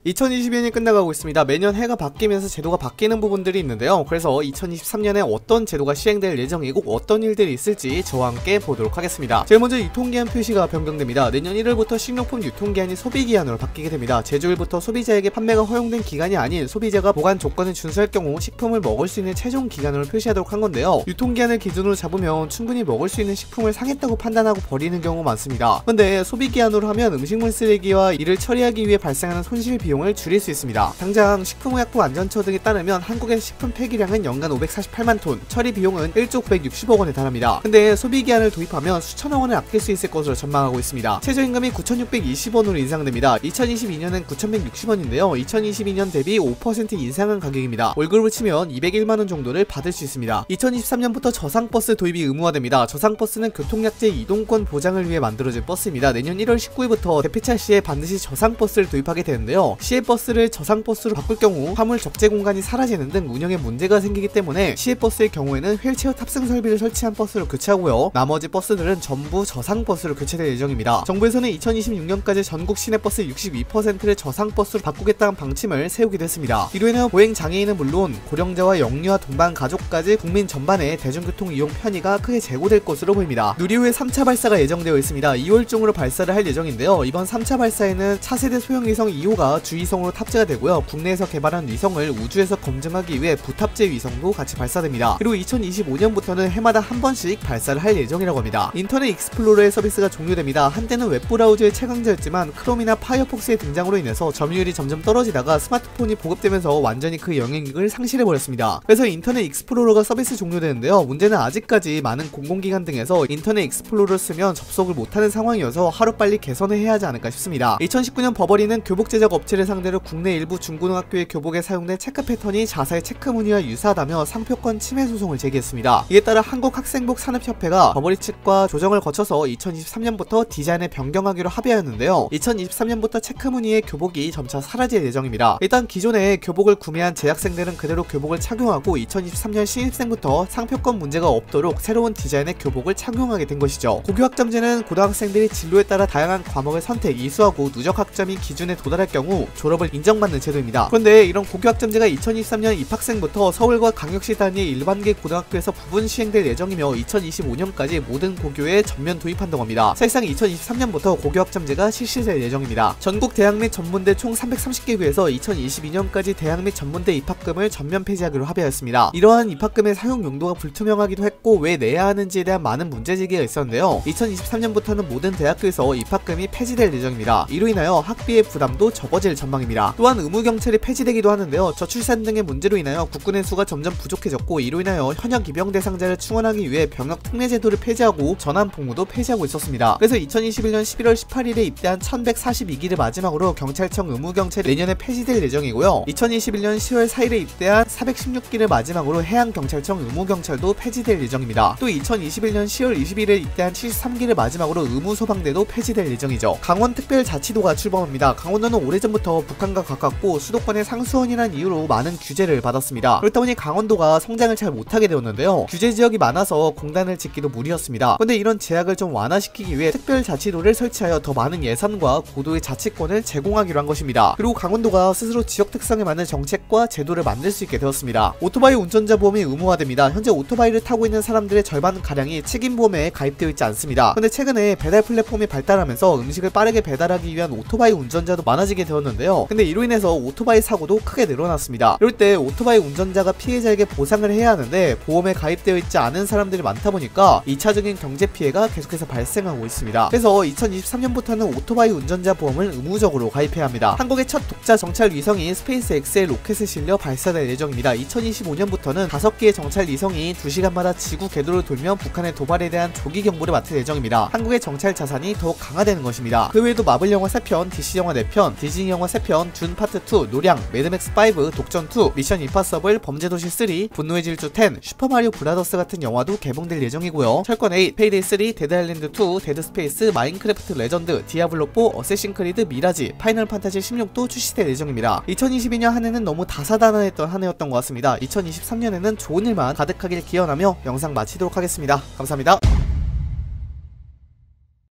2022년이 끝나가고 있습니다. 매년 해가 바뀌면서 제도가 바뀌는 부분들이 있는데요. 그래서 2023년에 어떤 제도가 시행될 예정이고 어떤 일들이 있을지 저와 함께 보도록 하겠습니다. 제일 먼저 유통기한 표시가 변경됩니다. 내년 1월부터 식료품 유통기한이 소비기한으로 바뀌게 됩니다. 제조일부터 소비자에게 판매가 허용된 기간이 아닌 소비자가 보관 조건을 준수할 경우 식품을 먹을 수 있는 최종 기간으로 표시하도록 한 건데요. 유통기한을 기준으로 잡으면 충분히 먹을 수 있는 식품을 상했다고 판단하고 버리는 경우가 많습니다. 근데 소비기한으로 하면 음식물 쓰레기와 이를 처리하기 위해 발생하는 손실 비용을 줄일 수 있습니다. 당장 식품의약품 안전처 등에 따르면 한국의 식품 폐기량은 연간 548만 톤, 처리 비용은 1조 960억 원에 달합니다. 근데 소비기한을 도입하면 수천억 원을 아낄 수 있을 것으로 전망하고 있습니다. 최저임금이 9,620원으로 인상됩니다. 2022년엔 9,160원인데요. 2022년 대비 5% 인상한 가격입니다. 월급을 치면 201만원 정도를 받을 수 있습니다. 2023년부터 저상버스 도입이 의무화됩니다. 저상버스는 교통약제 이동권 보장을 위해 만들어진 버스입니다. 내년 1월 19일부터 대피차 시에 반드시 저상버스를 도입하게 되는데요. 시외버스를 저상버스로 바꿀 경우 화물 적재 공간이 사라지는 등 운영에 문제가 생기기 때문에 시외버스의 경우에는 휠체어 탑승 설비를 설치한 버스로 교체하고요. 나머지 버스들은 전부 저상버스로 교체될 예정입니다. 정부에서는 2026년까지 전국 시내버스 62%를 저상버스로 바꾸겠다는 방침을 세우기도 했습니다. 이로 인하여 보행 장애인은 물론 고령자와 영유아 동반 가족까지 국민 전반의 대중교통 이용 편의가 크게 제고될 것으로 보입니다. 누리호의 3차 발사가 예정되어 있습니다. 2월 중으로 발사를 할 예정인데요. 이번 3차 발사에는 차세대 소형 위성 2호가 주위성으로 탑재가 되고요. 국내에서 개발한 위성을 우주에서 검증하기 위해 부탑재 위성도 같이 발사됩니다. 그리고 2025년부터는 해마다 한 번씩 발사를 할 예정이라고 합니다. 인터넷 익스플로러의 서비스가 종료됩니다. 한때는 웹브라우저의 최강자였지만 크롬이나 파이어폭스의 등장으로 인해서 점유율이 점점 떨어지다가 스마트폰이 보급되면서 완전히 그 영향력을 상실해버렸습니다. 그래서 인터넷 익스플로러가 서비스 종료되는데요. 문제는 아직까지 많은 공공기관 등에서 인터넷 익스플로러를 쓰면 접속을 못하는 상황이어서 하루빨리 개선을 해야 하지 않을까 싶습니다. 2019년 버버리는 교복 제작 업체를 상대로 국내 일부 중고등학교의 교복에 사용된 체크 패턴이 자사의 체크 무늬와 유사하다며 상표권 침해 소송을 제기했습니다. 이에 따라 한국학생복 산업협회가 버버리 측과 조정을 거쳐서 2023년부터 디자인을 변경하기로 합의하였는데요. 2023년부터 체크 무늬의 교복이 점차 사라질 예정입니다. 일단 기존에 교복을 구매한 재학생들은 그대로 교복을 착용하고 2023년 신입생부터 상표권 문제가 없도록 새로운 디자인의 교복을 착용하게 된 것이죠. 고교학점제는 고등학생들이 진로에 따라 다양한 과목을 선택, 이수하고 누적 학점이 기준에 도달할 경우 졸업을 인정받는 제도입니다. 그런데 이런 고교학점제가 2023년 입학생부터 서울과 광역시 단위 일반계 고등학교에서 부분 시행될 예정이며 2025년까지 모든 고교에 전면 도입한다고 합니다. 사실상 2023년부터 고교학점제가 실시될 예정입니다. 전국 대학 및 전문대 총 330개구에서 2022년까지 대학 및 전문대 입학금을 전면 폐지하기로 합의하였습니다. 이러한 입학금의 사용 용도가 불투명하기도 했고 왜 내야 하는지에 대한 많은 문제제기가 있었는데요. 2023년부터는 모든 대학교에서 입학금이 폐지될 예정입니다. 이로 인하여 학비의 부담도 적어질 전망입니다. 또한 의무경찰이 폐지되기도 하는데요. 저출산 등의 문제로 인하여 국군의 수가 점점 부족해졌고 이로 인하여 현역 입영 대상자를 충원하기 위해 병역 특례 제도를 폐지하고 전환 복무도 폐지하고 있었습니다. 그래서 2021년 11월 18일에 입대한 1142기를 마지막으로 경찰청 의무경찰이 내년에 폐지될 예정이고요. 2021년 10월 4일에 입대한 416기를 마지막으로 해양경찰청 의무경찰도 폐지될 예정입니다. 또 2021년 10월 20일에 입대한 73기를 마지막으로 의무소방대도 폐지될 예정이죠. 강원특별자치도가 출범합니다. 강원도는 오래전부터 북한과 가깝고 수도권의 상수원이라는 이유로 많은 규제를 받았습니다. 그렇다 보니 강원도가 성장을 잘 못하게 되었는데요. 규제지역이 많아서 공단을 짓기도 무리였습니다. 그런데 이런 제약을 좀 완화시키기 위해 특별자치도를 설치하여 더 많은 예산과 고도의 자치권을 제공하기로 한 것입니다. 그리고 강원도가 스스로 지역 특성에 맞는 정책과 제도를 만들 수 있게 되었습니다. 오토바이 운전자 보험이 의무화됩니다. 현재 오토바이를 타고 있는 사람들의 절반가량이 책임보험에 가입되어 있지 않습니다. 그런데 최근에 배달 플랫폼이 발달하면서 음식을 빠르게 배달하기 위한 오토바이 운전자도 많아지게 되었는데요. 근데 이로 인해서 오토바이 사고도 크게 늘어났습니다. 이럴 때 오토바이 운전자가 피해자에게 보상을 해야 하는데 보험에 가입되어 있지 않은 사람들이 많다 보니까 2차적인 경제 피해가 계속해서 발생하고 있습니다. 그래서 2023년부터는 오토바이 운전자 보험을 의무적으로 가입해야 합니다. 한국의 첫 독자 정찰 위성이 스페이스 X의 로켓에 실려 발사될 예정입니다. 2025년부터는 5개의 정찰 위성이 2시간마다 지구 궤도를 돌며 북한의 도발에 대한 조기 경보를 맡을 예정입니다. 한국의 정찰 자산이 더욱 강화되는 것입니다. 그 외에도 마블 영화 3편, DC 영화 4편, 디즈니 영화 3편, 준 파트 2, 노량, 매드맥스 5, 독전 2, 미션 임파서블, 범죄도시 3, 분노의 질주 10, 슈퍼마리오 브라더스 같은 영화도 개봉될 예정이고요. 철권 8, 페이데이 3, 데드 아일랜드 2, 데드 스페이스, 마인크래프트 레전드, 디아블로 4, 어쌔신 크리드 미라지, 파이널 판타지 16도 출시될 예정입니다. 2022년 한 해는 너무 다사다난했던 한 해였던 것 같습니다. 2023년에는 좋은 일만 가득하길 기원하며 영상 마치도록 하겠습니다. 감사합니다.